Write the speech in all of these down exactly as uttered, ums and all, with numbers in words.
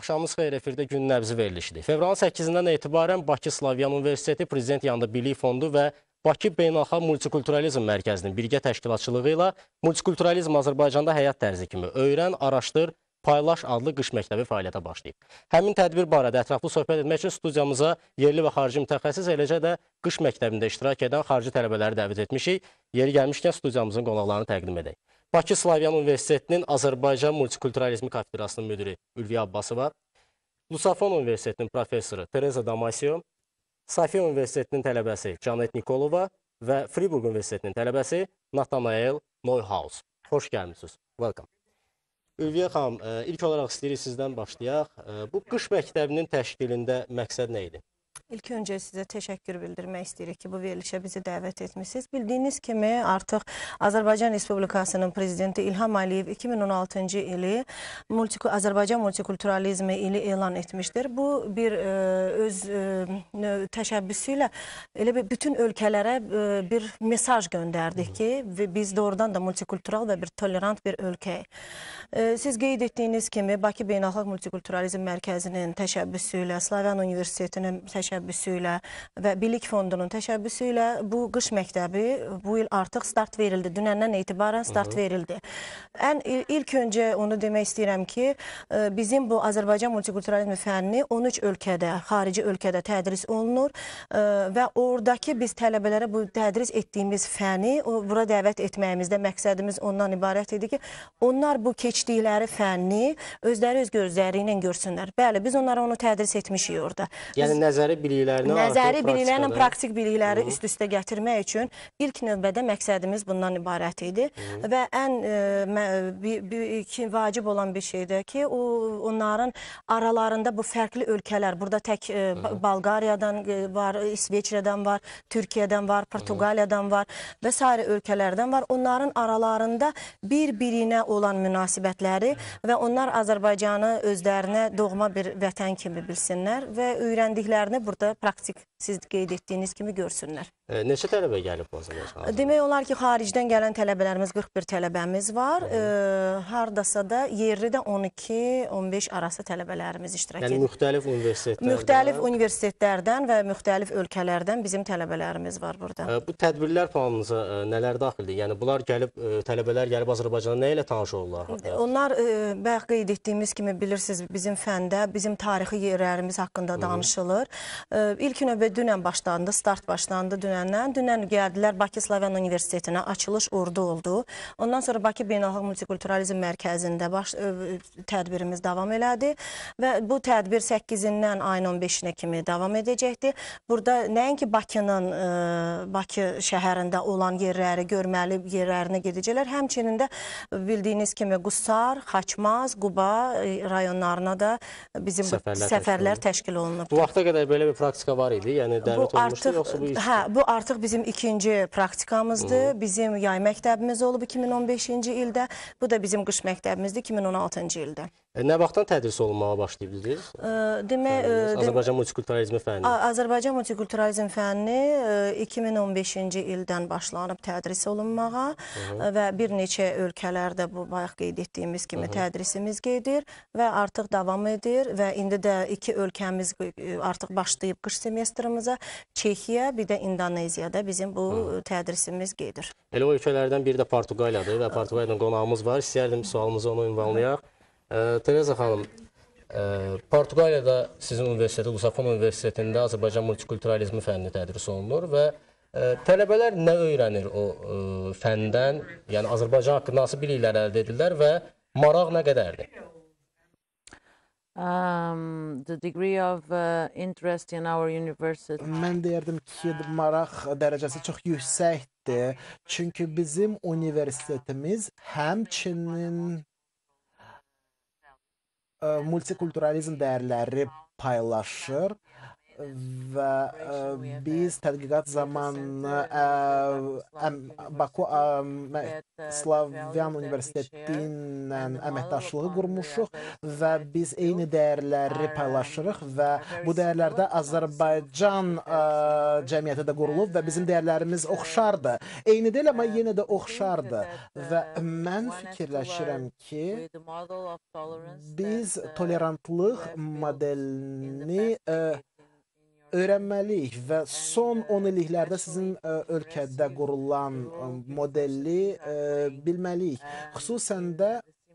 Axşamınız xeyir, efirdə gün nəbzi verilişidir. Fevralın səkkizindən etibarən Bakı Slavyan Universiteti Prezident yanında Bilik Fondu və Bakı Beynəlxalq Multikulturalizm Mərkəzinin birgə təşkilatçılığı ilə Multikulturalizm Azərbaycanda həyat tərzi kimi öyrən, araşdır, paylaş adlı qış məktəbi fəaliyyətə başlayıb. Həmin tədbir barədə ətraflı söhbət etmək üçün studiyamıza yerli və xarici mütəxəssis, eləcə də qış məktəbində iştirak edən xarici tələbələri dəvət etmişik. Yeri gəlmişkən studiyamızın qonaqlarını təqdim edək. Bakı Slavyan Universitetinin Azərbaycan Multikulturalizmi kafedrasının müdiri Ülviyə Abbasova, Lusafon Universitetinin professoru Tereza Damasio, Safiya Universitetinin tələbəsi Canet Nikolova və Friburg Universitetinin tələbəsi Nathanael Neuhaus. Xoş gəlmişsiniz. Welcome. Ülviyə xanım, ilk olaraq istəyirik sizdən başlayaq. Bu qış məktəbinin təşkilində məqsəd nə idi? İlk öncə sizə təşəkkür bildirmək istəyirik ki, bu verilişə bizi dəvət etmişsiniz. Bildiyiniz kimi, artıq Azərbaycan Respublikasının prezidenti İlham Əliyev iki min on altıncı ili multi Azərbaycan multikulturalizmi ili elan etmişdir. Bu bir ə, öz ə, təşəbbüsü ilə elə bir bütün ölkələrə ə, bir mesaj göndərdik ki, biz doğrudan da multikultural və bir tolerant bir ölkəyik. Siz qeyd etdiyiniz kimi, Bakı Beynəlxalq Multikulturalizm Mərkəzinin təşəbbüsü ilə, Slavyan Universitetinin təşəbbüsü ilə və Bilik Fondunun təşəbbüsü ilə bu qış məktəbi bu il artıq start verildi. Dünəndən etibarən start verildi. Ən ilk öncə onu demək istəyirəm ki, bizim bu Azərbaycan multikulturalizmi fənni on üç ölkədə, xarici ölkədə tədris olunur və oradakı biz tələbələrə bu tədris etdiyimiz fəni bura dəvət etməyimizdə məqsədimiz ondan ibarət idi ki, onlar bu keçdikləri fənni özləri öz gözləri ilə görsünlər. Bəli, biz onlara onu tədris etmişik orada. Yəni nəzəri biliklərini Nəzəri biliklərlə praktik bilikləri üst-üstə gətirmək üçün ilk növbədə məqsədimiz bundan ibarət idi. Hı -hı. Və ən e, bir, bir, ki, vacib olan bir şeydir ki, o, onların aralarında bu fərqli ölkələr, burada tək e, Balqariyadan var, İsveçrədən var, Türkiyədən var, Portuqaliyadan var və s. ölkələrdən var. Onların aralarında bir-birinə olan münasibətləri və onlar Azərbaycanı özlərinə doğma bir vətən kimi bilsinlər və öyrəndiklərini burada praktik siz qeyd etdiyiniz kimi görsünlər. E, neçə tələbə gəlib o zaman? Demək olar ki, xaricdən gələn tələbələrimiz qırx bir tələbəmiz var. E, hardasa da yerlidə on iki on beş arası tələbələrimiz iştirak edir. Yəni müxtəlif universitetlərdən? Müxtəlif universitetlərdən və müxtəlif ölkələrdən bizim tələbələrimiz var burada. E, bu tədbirlər planınıza e, nələr daxildir? Yəni bunlar gəlib, e, tələbələr gəlib Azərbaycanda nə ilə tanış olurlar? Onlar, e, bəx qeyd etdiyimiz kimi bilirsiniz, bizim fəndə, bizim tarixi yerlərimiz haqqında danışılır. E, ilk növbə dünən başlandı, start başlandı dünəndən. Dünən gəldilər Bakı Slavyan Universitetinə, açılış orada oldu. Ondan sonra Bakı Beynəlxalq Multikulturalizm Mərkəzində baş, ə, tədbirimiz davam elədi və bu tədbir səkkizindən ayın on beşinə kimi davam edəcəkdir. Burada nəinki Bakının, ə, Bakı şəhərində olan yerləri, görməli yerlərinə gedəcəklər. Həmçinin də bildiyiniz kimi Qusar, Xaçmaz, Quba rayonlarına da bizim səfərlər, səfərlər təşkil, təşkil olunub. Bu vaxta qədər belə bir praktika var idi? Yəni dəvət olmuşdu, yoxsa bu iş? Hə, bu artıq bizim ikinci praktikamızdır. Hı. Bizim yay məktəbimiz olub iki min on beşinci ildə. Bu da bizim qış məktəbimizdir iki min on altıncı ildə. E, nə vaxtdan tədris olunmağa başlayıbdınız? Demək, Azərbaycan multikulturalizmi fənni. Azərbaycan multikulturalizm fənni iki min on beşinci ildən başlanıb tədris olunmağa. Hı -hı. Və bir neçə ölkələrdə bu bayaq qeyd etdiyimiz kimi Hı -hı. tədrisimiz gedir və artıq davam edir və indi də iki ölkəmiz artıq başlayıb qış semestrimizə. Çexiya, bir də İndoneziyada bizim bu Hı. tədrisimiz gedir. Elə o ölkələrdən biri də Portuqaliyadır və Portuqaliyadan qonağımız var. İstəyərdim sualımızı onu ünvanlayaq. E, Tereza xanım, e, Portuqaliyada sizin universiteti, Lusafon Universitetində Azərbaycan multikulturalizmi fənni tədris olunur və e, tələbələr nə öyrənir o e, fəndən, yəni Azərbaycan haqqında hansı biliklər əldə edirlər və maraq nə qədərdir? Um, the degree of uh, interest in our university. Mən deyərdim ki, maraq dərəcəsi çox yüksəkdir. Çünki bizim universitetimiz həmçinin ə, multikulturalizm dəyərləri paylaşır. və ə, biz tədqiqat zamanı ə, əm, Baku ə, mə- Slavyan Universiteti ilə əməkdaşlığı qurmuşuq və biz eyni dəyərləri paylaşırıq və bu dəyərlərdə Azərbaycan ə, cəmiyyəti də qurulub və bizim dəyərlərimiz oxşardır. Eyni deyil, amma yenə də oxşardır və mən fikirləşirəm ki, biz tolerantlıq modelini ə, öyrənməliyik və son on illiklərdə sizin ə, ölkədə qurulan ə, modeli ə, bilməliyik. Xüsusən də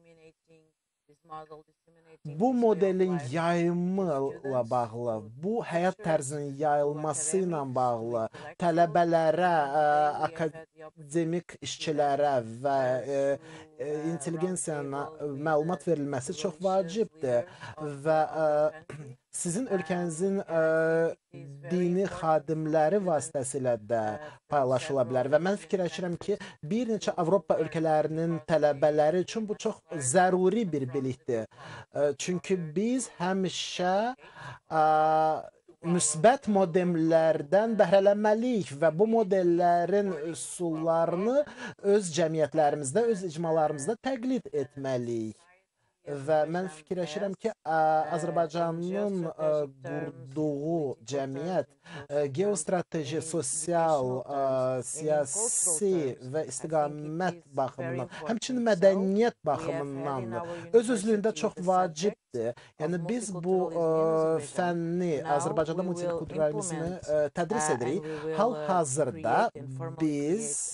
bu modelin yayımıyla bağlı, bu həyat tərzinin yayılması ilə bağlı tələbələrə, ə, akademik işçilərə və ə, ə, intelligensiyana məlumat verilməsi çox vacibdir və ə, sizin ölkənizin ə, dini xadimləri vasitəsilə də paylaşıla bilər və mən fikirləşirəm ki, bir neçə Avropa ölkələrinin tələbələri üçün bu çox zəruri bir bilikdir. Ə, çünki biz həmişə ə, müsbət modellərdən bəhrələnməliyik və bu modellərin üsullarını öz cəmiyyətlərimizdə, öz icmalarımızda təqlid etməliyik. Və mən fikirləşirəm ki, ə, Azərbaycanın ə, qurduğu cəmiyyət ə, geostrateji, sosial, ə, siyasi və istiqamət baxımından, həmçinin mədəniyyət baxımından öz-özlüyündə çox vacibdir. Yəni biz bu ə, fənni Azərbaycanda multikulturalizmi ə, tədris edirik. Hal-hazırda biz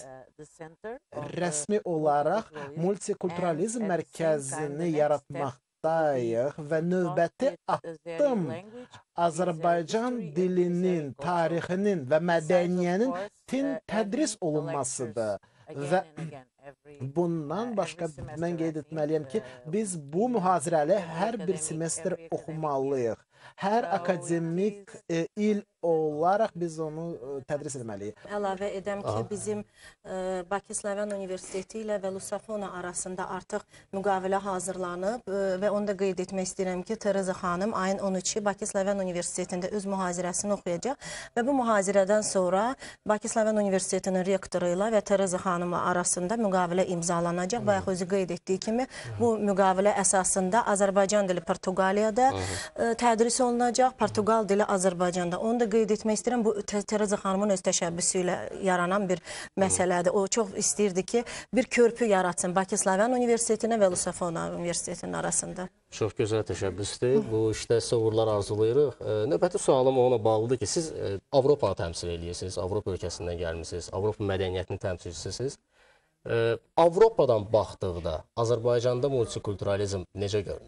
rəsmi olaraq multikulturalizm mərkəzini yaratmaqdayıq və növbəti addım Azərbaycan dilinin, tarixinin və mədəniyyənin tədris olunmasıdır. Və bundan başqa mən qeyd etməliyəm ki, biz bu mühazirəli hər bir semestr oxumalıyıq. Hər akademik e, il olaraq biz onu e, tədris etməliyik. Əlavə edəm ki, bizim e, Bakı Slavyan Universiteti ilə və Lusafona arasında artıq müqavilə hazırlanıb e, və onu da qeyd etmək istəyirəm ki, Tereza xanım ayın on üçü Bakı Slavyan Universitetində öz mühazirəsini oxuyacaq və bu mühazirədən sonra Bakı Slavyan Universitetinin rektoru ilə və Tereza xanımla arasında müqavilə imzalanacaq. Bayaq özü qeyd etdiyi kimi bu müqavilə əsasında Azərbaycan dili Portuqaliyada e, tədris olunacaq, Portuqal dili Azərbaycanda. Onu da qeyd etmək istəyirəm, bu Tereza xanımın öz təşəbbüsü ilə yaranan bir məsələdir. O çox istəyirdi ki, bir körpü yaratsın Bakı Slavyan Universitetinə və Lusafona Universitetinin arasında. Çox gözəl təşəbbüsdür. Bu işdə sizə uğurlar arzulayırıq. Növbəti sualım ona bağlıdır ki, siz Avropanı təmsil edirsiniz, Avropa ölkəsindən gəlmişsiniz, Avropa mədəniyyətinin təmsilçisiniz. Avropadan baxdıqda Azərbaycanda multikulturalizm necə görünür?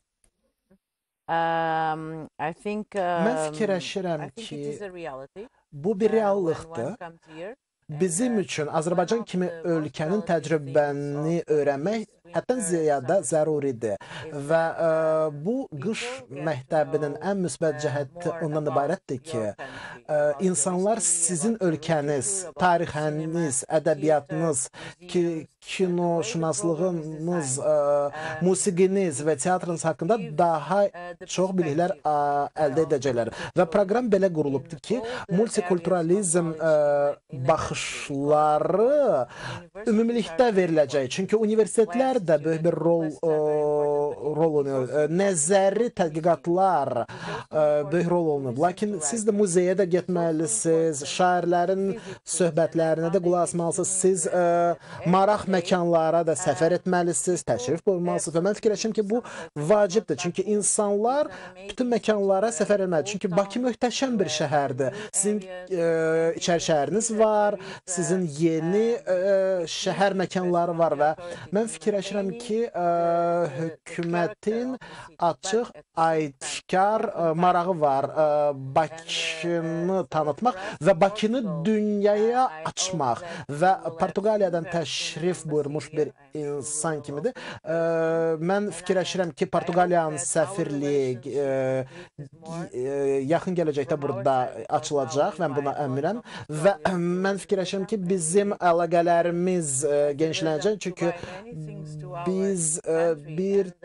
Um, I think, um, Mən fikirləşirəm I think ki, it is a reality. bu bir Uh, when reallıqdır. one comes here, Bizim üçün Azərbaycan kimi ölkənin təcrübəni öyrənmək həddən ziyada zəruridir və ə, bu qış məktəbinin ən müsbət cəhəti ondan ibarətdir ki, ə, insanlar sizin ölkəniz, tarixiniz, ədəbiyyatınız, ki, kinoşünaslığınız, ə, musiqiniz və teatrınız haqqında daha çox biliklər ə, əldə edəcəklər. Və proqram belə qurulubdur ki, multikulturalizm ə, baxışları ümumilikdə veriləcək. Çünki universitetlər də böyük bir rol ə, rol oynayır. Nəzəri tədqiqatlar ə, böyük rol oynayır. Lakin siz də muzeyə də getməlisiniz, şairlərin söhbətlərinə də qulaq asmalısınız. Siz ə, maraq məkanlara da səfər etməlisiniz, təşrif buyurmalısınız. Və mən fikirləşirəm ki, bu vacibdir. Çünki insanlar bütün məkanlara səfər etməlidir. Çünki Bakı möhtəşəm bir şəhərdir. Sizin ə, içəri şəhəriniz var, sizin yeni ə, şəhər məkanları var və mən fikirləşirəm ki, ə, hökumətin açıq, aydışkar ə, marağı var ə, Bakını tanıtmaq və Bakını dünyaya açmaq və Portuqaliyadan təşrif buyurmuş bir insan kimidir. Ə, mən fikirləşirəm ki, Portuqaliyanın səfirliyi ə, ə, yaxın gələcəkdə burada açılacaq, mən buna əminəm və mən fikirləşirəm ki, bizim əlaqələrimiz ə, genişlənəcək, çünki biz ə, bir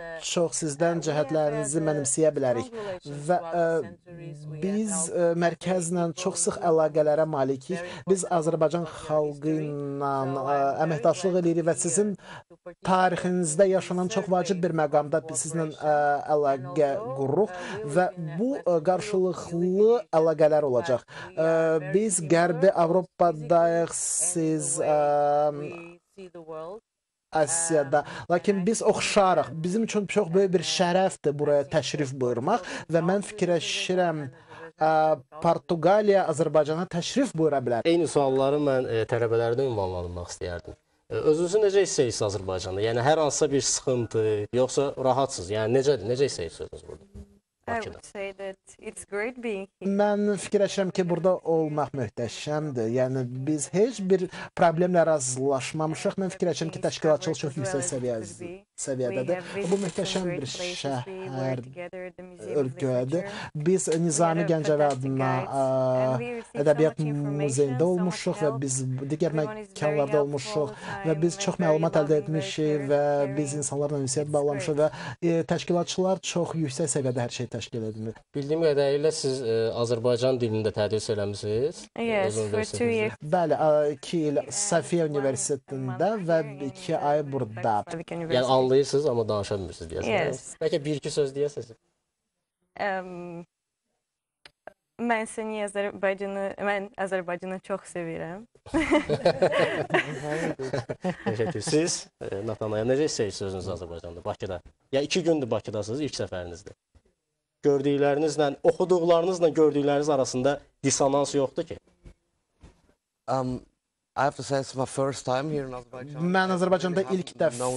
çox sizdən cəhətlərinizi mənimsəyə bilərik və ə, biz ə, mərkəzlə çox sıx əlaqələrə malikik. Biz Azərbaycan xalqı ilə ə, əməkdaşlıq edirik və sizin tarixinizdə yaşanan çox vacib bir məqamda biz sizinlə ə, əlaqə qururuq və bu ə, qarşılıqlı əlaqələr olacaq. Ə, biz Qərbi Avropadayıq, siz ə, Asiyada. Lakin biz oxşarıq. Bizim üçün çox böyük bir şərəfdir buraya təşrif buyurmaq və mən fikirləşirəm ə, Portuqaliya Azərbaycana təşrif buyura bilər. Eyni sualları mən e, tələbələrdən ünvanlandırmaq istəyərdim. E, özünüzü necə hiss edirsiniz Azərbaycanda? Yəni hər hansısa bir sıxıntı, yoxsa rahatsınız? Yəni necədir? Necə hiss edirsiniz burada? I would say that it's great being here. Mən fikirləşirəm ki, burada olmaq möhtəşəmdir. Yəni biz heç bir problemlə razılaşmamışıq. Mən fikirləşirəm ki, təşkilatçılıq çox yüksək səviyyədə, səviyyədədir. Bu möhtəşəm bir şəhər, ölkədir. Biz Nizami Gəncəvi adına Ədəbiyyat Muzeyində olmuşuq və biz digər məkanlarda olmuşuq və biz çox məlumat əldə etmişik və biz insanlarla ünsiyyət bağlamışıq və e, təşkilatçılar çox yüksək səviyyədə hər şey təşkil edilir. Bildiyim qədərilə siz e, Azərbaycan dilində tədris eləmisiniz. Yes, for two years. Bəli, iki il Safiyə Universitetində və iki ay burada. Yəni anlayırsınız, amma danışa bilmirsiniz deyəsiniz. Yes. Bəlkə bir-iki söz deyəsiniz. Um, mən səni Azərbaycanı, mən Azərbaycanı çox sevirəm. Təşəkkür. Siz, e, Natanaya, necə hiss edirsiniz özünüzü Azərbaycanda, Bakıda? Ya iki gündür Bakıdasınız, ilk səfərinizdir. Gördüklərinizlə, oxuduqlarınızla gördükləriniz arasında dissonans yoxdur ki? Um, I have to say it's my first time here in Azerbaijan. Mən Azərbaycanda ilk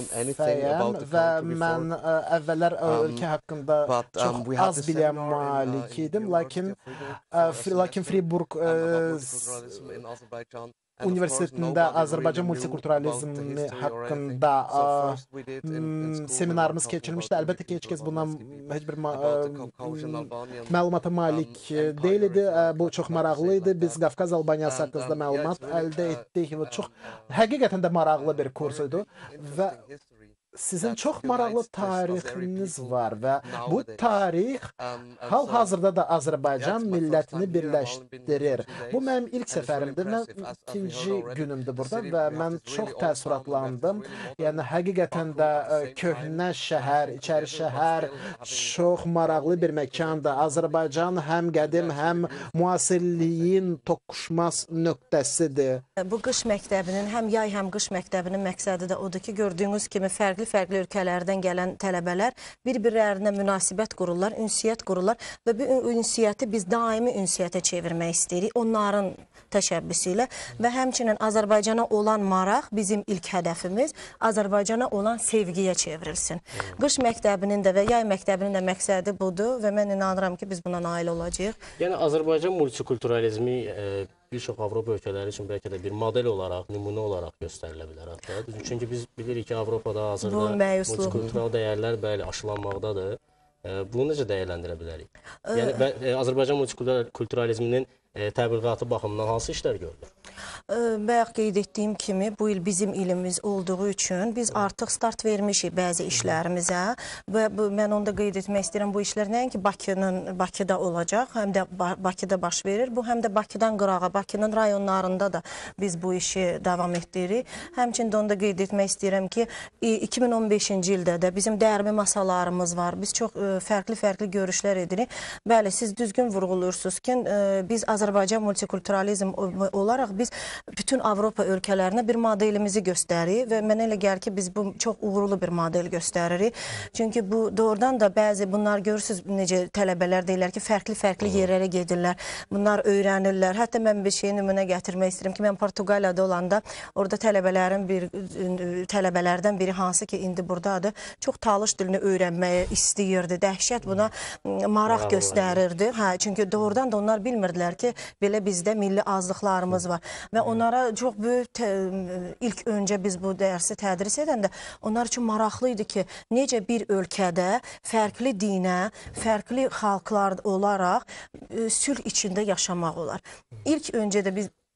dəfəyəm və mən ə, əvvəllər ə, ölkə haqqında But um, çox we had az this bilən seminar in, uh, malik in idim, the lakin University of ə, Fribourg, Fri- lakin Friburg ə, and about multiculturalism in Azerbaijan. And of course, Universitetində nobody Azərbaycan really knew multikulturalizmi about the history or haqqında anything. So ə, first we did in- in m, school, seminarımız we were talking keçirilmişdi. about Əlbəttə ki, heç Türkiye kəs bundan people, heç bir ma- about the ə, Caucasian Albanian, məlumata malik um, empire deyildi. or Ə, Bu something, çox like maraqlı idi. that. Biz Qafqaz Albaniyası And, haqqında um, məlumat yeah, it's really, əldə uh, etdik və çox um, uh, həqiqətən də maraqlı bir kurs idi interesting və history sizin that çox unites maraqlı this Azeri tarixiniz people var və bu nowadays. tarix Um, and hal-hazırda da so- Azərbaycan Yeah, it's my millətini first time here. I've only been here birləşdirir. for two Bu days, mənim ilk and it's very səfərimdir. Mən impressive. As- as we ikinci heard already, günümdür the burada city, və we have mən this çox really old town, we have təəssüratlandım. this really modern Yəni həqiqətən də Baku at ə, the same köhnə time, şəhər, um, içəri together, but şəhər still having- çox maraqlı bir məkandır. Azərbaycan həm qədim, həm müasirliyin toqquşmaz nöqtəsidir. Bu qış məktəbinin, həm yay, həm qış məktəbinin məqsədi də odur ki, gördüyünüz kimi fərqli-fərqli ölkələrdən gələn tələbələr bir-birlərinə münasibət qururlar, ünsiyyət qururlar və bu ünsiyyəti biz daimi ünsiyyətə çevirmək istəyirik onların təşəbbüsü ilə və həmçinin Azərbaycana olan maraq bizim ilk hədəfimiz Azərbaycana olan sevgiyə çevrilsin. Qış məktəbinin də və yay məktəbinin də məqsədi budur və mən inanıram ki, biz buna nail olacağıq. Yəni Azərbaycan multikulturalizmi e, bir çox Avropa ölkələri üçün bəlkə də bir model olaraq, nümunə olaraq göstərilə bilər hətta. Çünki biz bilirik ki, Avropada Bu hazırda məyusluq. multikultural dəyərlər bəli aşılanmaqdadır. E, bunu necə dəyərləndirə bilərik? Yəni və, e, Azərbaycan multikulturalizminin e, təbliğatı baxımından hansı işlər görülür? Bayaq qeyd etdiyim kimi bu il bizim ilimiz olduğu üçün biz artıq start vermişik bəzi işlərimizə və bu, mən onda qeyd etmək istəyirəm bu işlər nəinki Bakının Bakıda olacaq, həm də Bakıda baş verir. Bu həm də Bakıdan qırağa, Bakının rayonlarında da biz bu işi davam etdiririk. Həmçində onda qeyd etmək istəyirəm ki, iki min on beşinci ildə də bizim dərbi masalarımız var. Biz çox fərqli-fərqli görüşlər edirik. Bəli, siz düzgün vurğulursunuz ki, biz Azərbaycan multikulturalizm olaraq biz bütün Avropa ölkələrinə bir modelimizi göstəririk və mənə elə gəlir ki, biz bu çox uğurlu bir model göstəririk. Çünki bu doğrudan da bəzi bunlar görürsünüz necə tələbələr deyirlər ki, fərqli-fərqli yerlərə gedirlər. Bunlar öyrənirlər. Hətta mən bir şeyi nümunə gətirmək istəyirəm ki, mən Portuqaliyada olanda orada tələbələrin bir tələbələrdən biri hansı ki, indi buradadır, çox talış dilini öyrənməyə istəyirdi. Dəhşət buna maraq göstərirdi. Hə, çünki doğrudan da onlar bilmirdilər ki, belə bizdə milli azlıqlarımız var. Və onlara çox böyük ilk öncə biz bu dərsi tədris edəndə onlar üçün maraqlı idi ki, necə bir ölkədə fərqli dinə, fərqli xalqlar olaraq sülh içində yaşamaq olar. İlk öncə də biz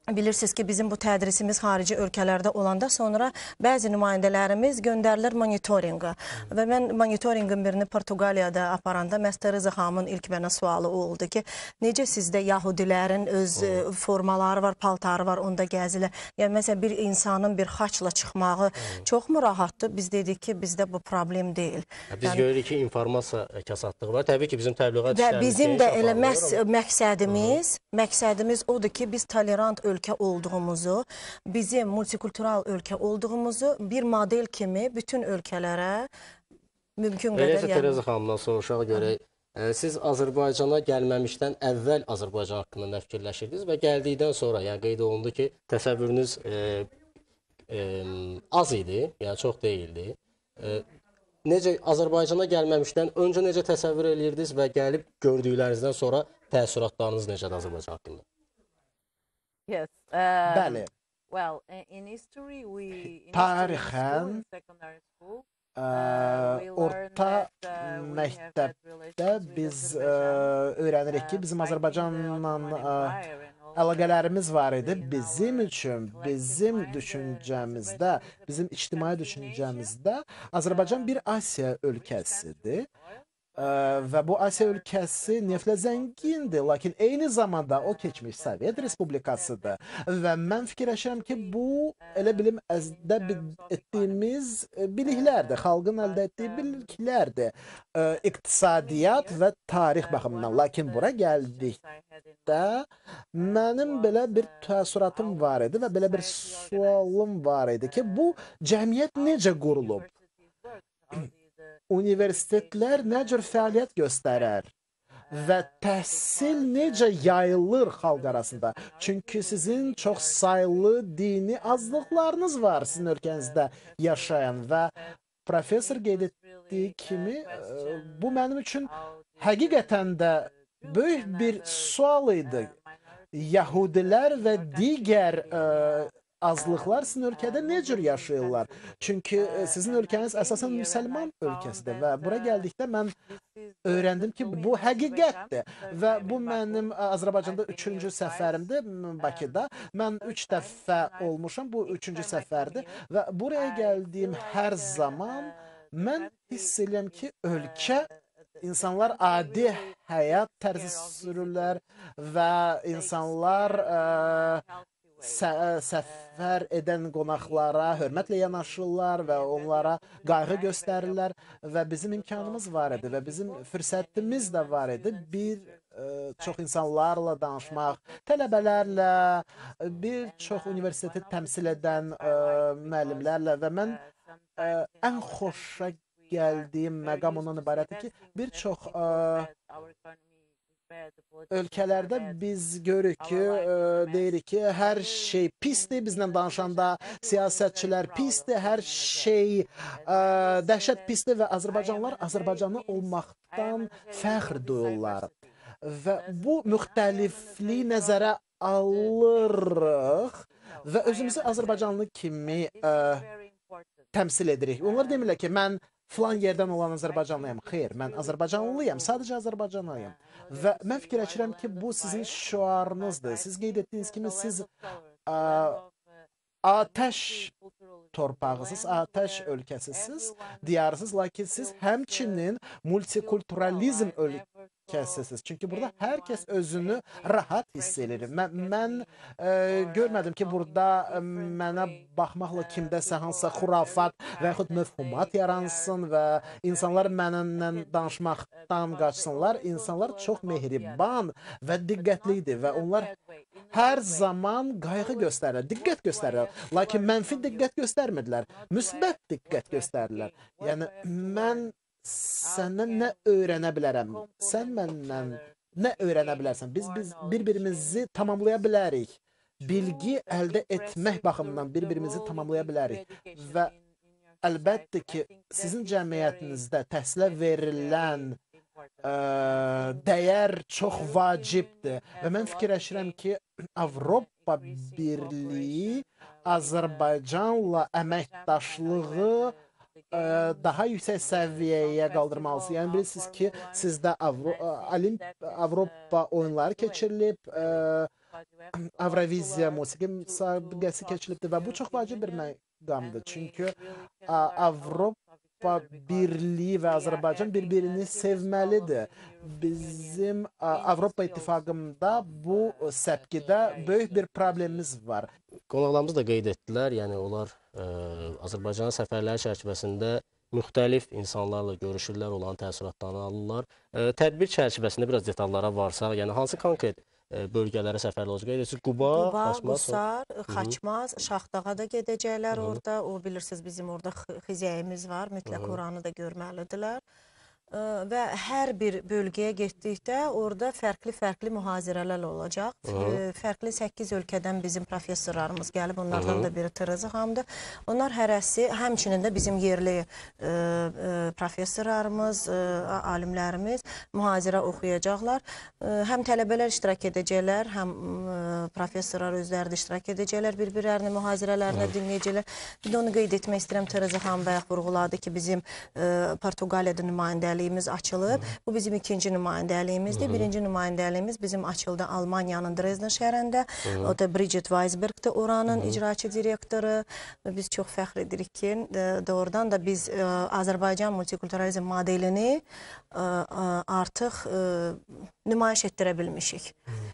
Bilirsiniz ki bizim bu tədrisimiz xarici ölkələrdə olanda sonra bəzi nümayəndələrimiz göndərilir monitorinqa. Və mən monitorinqin birini Portuqaliyada aparanda Məst Tereza xanımın ilk mənə sualı o oldu ki, necə sizdə yahudilərin öz e, formaları var, paltarı var, onda gəzilər. Yəni məsələn bir insanın bir xaçla çıxmağı çoxmu rahatdır? Biz dedik ki, bizdə bu problem deyil. Biz görürük ki, informasiya kəsadlığı var. Təbii ki, bizim təbliğat Və işlərimiz bizim geniş də elə aparılır, məs amma- məqsədimiz, məqsədimiz odur ki, biz tolerant ölkə olduğumuzu, bizim multikultural ölkə olduğumuzu bir model kimi bütün ölkələrə mümkün qədər Eləcə yəni- Tereza xanımdan soruşaq görək. e, Siz Azərbaycana gəlməmişdən əvvəl Azərbaycan haqqında nə fikirləşirdiniz və gəldikdən sonra, yəni qeyd olundu ki, təsəvvürünüz e, e, az idi, yəni çox deyildi. E, necə Azərbaycana gəlməmişdən öncə necə təsəvvür edirdiniz və gəlib gördüklərinizdən sonra təəssüratlarınız necədir Azərbaycan haqqında? Yes. Bəli. Well, i- in history, we in history in Tarixən, school, in secondary school, Ə, uh, we learned orta that, uh, we have məktəbdə had relations with biz ə, Azerbaijan, öyrənirik ki, uh, bizim fighting the Azərbaycanla Ottoman ə, Empire and all that. əlaqələrimiz var idi. In Bizim our üçün, collective bizim mind, uh, düşüncəmizdə, Azerbaijan is a bizim country ictimai nation, düşüncəmizdə Azərbaycan bir Asiya ölkəsidir. Ə, və bu Asiya ölkəsi neftlə zəngindir, lakin eyni zamanda o keçmiş Sovet Respublikasıdır. Və mən fikirləşirəm ki, bu elə bilim əldə etdiyimiz e, biliklərdir, xalqın əldə etdiyi biliklərdir. Ə, iqtisadiyyat və tarix baxımından. Lakin bura gəldikdə mənim belə bir təəssüratım var idi və belə bir sualım var idi ki, bu cəmiyyət necə qurulub? Universitetlər nə cür fəaliyyət göstərər və təhsil necə yayılır xalq arasında? Çünki sizin çox saylı dini azlıqlarınız var sizin ölkənizdə yaşayan və professor qeyd etdiyi kimi ə, bu mənim üçün həqiqətən də böyük bir sual idi. Yahudilər və digər ə, azlıqlar sizin ölkədə nə cür yaşayırlar? Çünki ə, sizin ölkəniz əsasən müsəlman ölkəsidir və bura gəldikdə mən öyrəndim ki, bu həqiqətdir və bu mənim ə, Azərbaycanda üçüncü səfərimdir m, Bakıda. Mən üç dəfə olmuşam, bu üçüncü səfərdir və buraya gəldiyim hər zaman mən hiss edirəm ki, ölkə insanlar adi həyat tərzi sürürlər və insanlar ə, sə səfər edən qonaqlara hörmətlə yanaşırlar və onlara qayğı göstərirlər və bizim imkanımız var idi və bizim fürsətimiz də var idi. Bir ə, çox insanlarla danışmaq, tələbələrlə, bir çox universiteti təmsil edən ə, müəllimlərlə və mən ə, ən xoşa gəldiyim məqam ondan ibarətdir ki, bir çox ə, ölkələrdə biz görürük ki, ə, deyirik ki, hər şey pisdir, bizlə danışanda siyasətçilər pisdir, hər şey ə, dəhşət pisdir və Azərbaycanlılar Azərbaycanlı olmaqdan fəxr duyurlar. Və bu müxtəlifliyi nəzərə alırıq və özümüzü Azərbaycanlı kimi ə, təmsil edirik. Onlar demirlər ki, mən filan yerdən olan Azərbaycanlıyam. Xeyr, mən Azərbaycanlıyam, sadəcə Azərbaycanlıyam. Və mən fikirləşirəm ki, bu sizin şüarınızdır. Siz qeyd etdiyiniz kimi siz ə, atəş torpağısınız, atəş ölkəsisiz, diyarısınız, lakin siz həmçinin multikulturalizm ölkəsisiz. Çünki burada hər kəs özünü rahat hiss edir. Mən, mən ə, görmədim ki, burada ə, mənə baxmaqla kimdəsə hansısa xurafat və yaxud məfhumat yaransın və insanlar mənimlə danışmaqdan qaçsınlar. İnsanlar çox mehriban və diqqətlidir və onlar hər zaman qayğı göstərirlər, diqqət göstərirlər. Lakin mənfi diqqət göstərmirdilər, müsbət diqqət göstərirlər. Yəni, mən səndən nə öyrənə bilərəm? Sən məndən nə öyrənə bilərsən? Biz, biz bir-birimizi tamamlaya bilərik. Bilgi əldə etmək baxımından bir-birimizi tamamlaya bilərik. Və əlbəttə ki, sizin cəmiyyətinizdə təhsilə verilən ə, dəyər çox vacibdir. Və mən fikirləşirəm ki, Avropa Birliyi Azərbaycanla əməkdaşlığı ə, daha yüksək səviyyəyə qaldırmalısı. Yəni bilirsiniz ki, sizdə Avro Olimp Avropa oyunları keçirilib, ə, Avroviziya musiqi müsabiqəsi keçirilibdir və bu çox vacib bir məqamdır. Çünki Avropa Birliyi və Azərbaycan bir-birini sevməlidir. Bizim Avropa İttifaqında bu səpkidə böyük bir problemimiz var. Qonaqlarımız da qeyd etdilər, yəni onlar ə, Azərbaycan səfərləri çərçivəsində müxtəlif insanlarla görüşürlər, olan təəssüratlarını alırlar. Ə, tədbir çərçivəsində biraz detallara varsaq, yəni hansı konkret ə, bölgələrə səfərli olacaq? Qeyd Quba, Quba, Xaçmaz, Qusar, Xaçmaz, Şaxdağa da gedəcəklər orada. O bilirsiniz bizim orada xizəyimiz var, mütləq oranı da görməlidirlər. Ə, və hər bir bölgəyə getdikdə orada fərqli-fərqli mühazirələr olacaq. Ə, fərqli səkkiz ölkədən bizim professorlarımız gəlib, onlardan da biri Tereza xanımdır. Onlar hərəsi, həmçinin də bizim yerli ə, ə, professorlarımız, ə, alimlərimiz mühazirə oxuyacaqlar. Ə, həm tələbələr iştirak edəcəklər, həm ə, professorlar özləri də iştirak edəcəklər, bir-birlərini mühazirələrinə dinləyəcəklər. Bir də onu qeyd etmək istəyirəm, Tereza xanım bayaq vurğuladı ki, bizim ə, Portuqaliyada nümayəndələr açılıb. Bu bizim ikinci nümayəndəliyimizdir. Birinci nümayəndəliyimiz bizim açıldı Almaniyanın Dresden şəhərində. O da Bridget Weisberg'dir oranın icraçı direktoru. Biz çox fəxr edirik ki, doğrudan da biz ə, Azərbaycan multikulturalizm modelini ə, artıq ə, nümayiş etdirə bilmişik.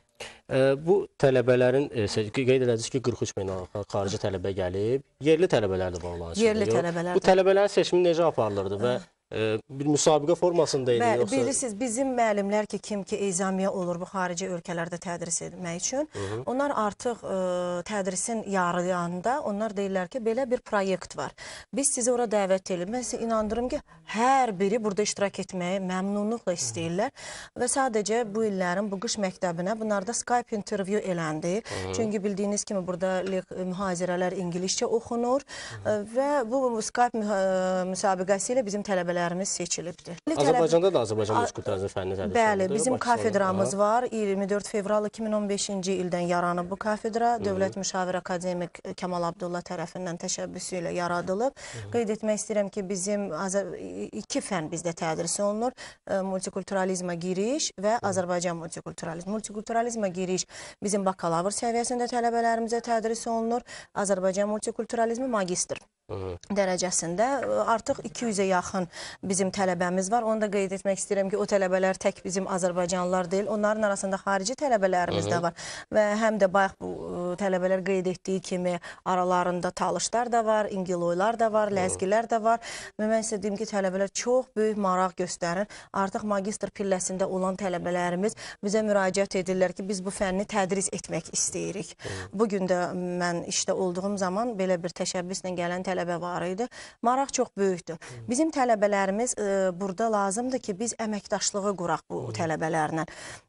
Bu tələbələrin, qeyd edəcəksiniz ki, qırx üç beynəlxalq xarici tələbə gəlib, yerli tələbələr də var olan. Yerli tələbələr. Bu tələbələrin seçimi necə aparılırdı və bir müsabiqə formasında idi Bəli, yoxsa? bilirsiniz, bizim müəllimlər ki, kim ki ezamiyə olur bu xarici ölkələrdə tədris etmək üçün, Hı -hı. onlar artıq ə, tədrisin yarıyanında onlar deyirlər ki, belə bir proyekt var. Biz sizi ora dəvət edirik. Mən sizə inandırım ki, hər biri burada iştirak etməyi məmnunluqla istəyirlər və sadəcə bu illərin bu qış məktəbinə bunlarda Skype interview eləndi. Hı -hı. Çünki bildiyiniz kimi burada mühazirələr ingiliscə oxunur Hı -hı. və bu Skype müsabiqəsi ilə bizim tələbələr seçilibdir. Azərbaycanda da Azərbaycan multikulturalizm fənni tədris olundu. Bəli, bizim kafedramız var. iyirmi dörd fevral iki min on beşinci ildən yaranıb bu kafedra. Dövlət Müşavir Akademik Kəmal Abdullah tərəfindən təşəbbüsü ilə yaradılıb. Qeyd etmək istəyirəm ki, bizim iki fən bizdə tədris olunur. Multikulturalizmə giriş və Azərbaycan multikulturalizm. Multikulturalizmə giriş bizim bakalavr səviyyəsində tələbələrimizə tədris olunur. Azərbaycan multikulturalizmi magistr dərəcəsində artıq iki yüzə yaxın bizim tələbəmiz var. Onu da qeyd etmək istəyirəm ki, o tələbələr tək bizim Azərbaycanlılar deyil, onların arasında xarici tələbələrimiz də var və həm də bayaq bu tələbələr qeyd etdiyi kimi aralarında talışlar da var, ingiloylar da var, ləzgilər də var və mən sizə deyim ki, tələbələr çox böyük maraq göstərir. Artıq magistr pilləsində olan tələbələrimiz bizə müraciət edirlər ki, biz bu fənni tədris etmək istəyirik. Bugün də mən işdə olduğum zaman belə bir təşəbbüslə gələn tələbə var idi. Maraq çox böyükdür. Bizim tələbələrimiz e, burada lazımdır ki, biz əməkdaşlığı quraq bu tələbələrlə.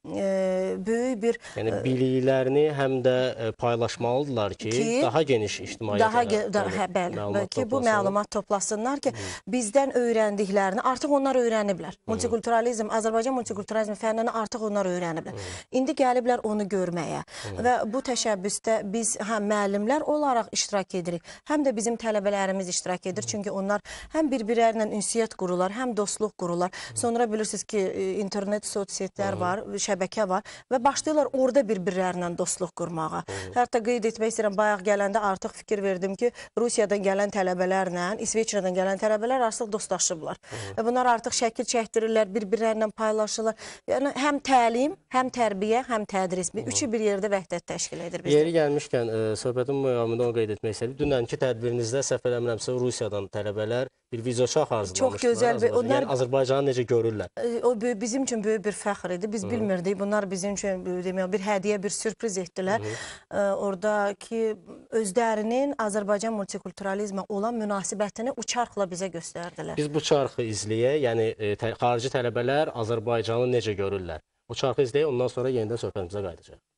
E, böyük bir... Yəni, biliklərini həm də e, paylaşmalıdırlar ki, ki, daha geniş ictimaiyyətə daha da, hə, bəli, məlumat ki, bu məlumat toplasınlar ki, bizdən öyrəndiklərini artıq onlar öyrəniblər. Multikulturalizm, Azərbaycan multikulturalizm fənnini artıq onlar öyrəniblər. İndi gəliblər onu görməyə və bu təşəbbüsdə biz həm müəllimlər olaraq iştirak edirik, həm də bizim tələbələrimiz iştirak edir. Çünki onlar həm bir-birlərinə ünsiyyət qururlar, həm dostluq qururlar. Sonra bilirsiniz ki, internet, sosiallər var, şəbəkə var və başlayırlar orada bir-birlərinə dostluq qurmağa. Hətta qeyd etmək istəyirəm, bayaq gələndə artıq fikir verdim ki, Rusiyadan gələn tələbələrlə, İsveçrədən gələn tələbələr artıq dostlaşıblar. Və bunlar artıq şəkil çəkdirirlər, bir-birlərinə paylaşırlar. Yəni, həm təlim, həm tərbiyə, həm tədris. Üçü bir yerdə vəhdət təşkil edir. Yeri gəlmişkən, e, söhbətin müəyyamında onu qeyd etmək istəyirəm. Dünənki tədbirinizdə səhv eləmirəmsə, Rusiyadan tələbələr bir videoşah arzulamışdılar. Çox gözəl. Onlar... Yəni, Azərbaycanı necə görürlər? O bizim üçün böyük bir fəxr idi. Biz Hı -hı. bilmirdik. Bunlar bizim üçün demək, bir hədiyə, bir sürpriz etdilər. Hı -hı. Oradakı özlərinin Azərbaycan multikulturalizmə olan münasibətini uçarxla bizə göstərdilər. Biz bu çarxı izləyək. Yəni, e, tə xarici tələbələr Azərbaycanı necə görürlər? Bu çarxı izləyək, ondan sonra yenidən söhbətimizə qayıdacaq.